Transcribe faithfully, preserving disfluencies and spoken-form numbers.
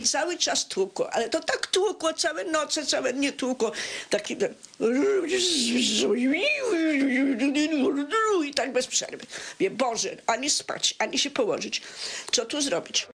Cały czas tłukło, ale to tak tłukło, całe noce, całe dnie tłukło. Taki i tak bez przerwy. Mówię, Boże, ani spać, ani się położyć. Co tu zrobić?